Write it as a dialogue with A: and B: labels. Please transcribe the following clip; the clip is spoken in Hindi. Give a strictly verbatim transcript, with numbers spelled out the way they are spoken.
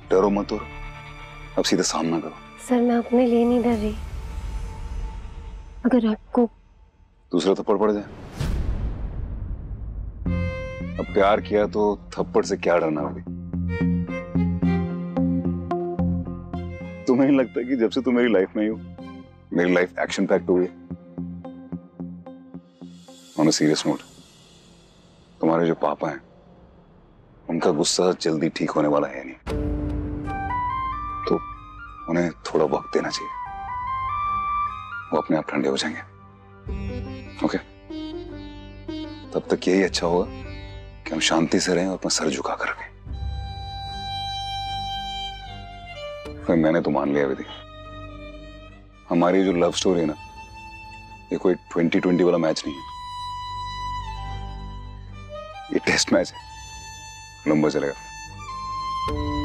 A: डरो मत और अब सीधा सामना करो।
B: सर मैं अपने लिए नहीं डर रही, अगर आपको
A: दूसरा थप्पड़ पड़ जाए। अब प्यार किया तो थप्पड़ से क्या डरना होगी। तुम्हें नहीं लगता कि जब से तुम मेरी लाइफ में हो मेरी लाइफ एक्शन पैक्ड हुई है? ऑन अ सीरियस नोट, तुम्हारे जो पापा हैं उनका गुस्सा जल्दी ठीक होने वाला है नहीं, तो उन्हें थोड़ा वक्त देना चाहिए, वो अपने आप ठंडे हो जाएंगे। ओके? तब तक यही अच्छा होगा कि हम शांति से रहें और अपना सर झुका कर रखें। फिर मैंने तो मान लिया विधि, हमारी जो लव स्टोरी है ना, ये कोई ट्वेंटी ट्वेंटी वाला मैच नहीं है, ये टेस्ट मैच है, लंबा चलेगा।